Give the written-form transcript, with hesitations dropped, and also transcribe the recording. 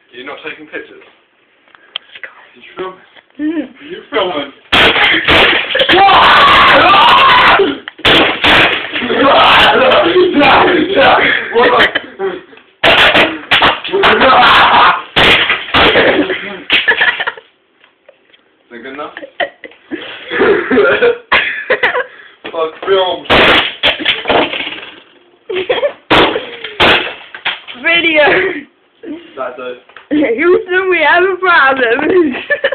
You're not taking pictures? Did you film? You filming? Is that good enough? Fuck film. Video. That's it. Houston, we have a problem.